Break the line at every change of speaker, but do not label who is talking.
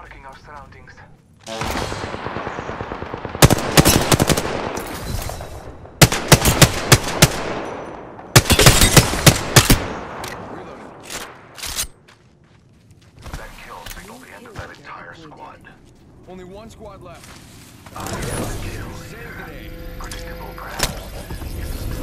Marking our surroundings. That kill signaled the end of that entire squad.
Only one squad left.
Kill.
Save the day.
Predictable, perhaps. If the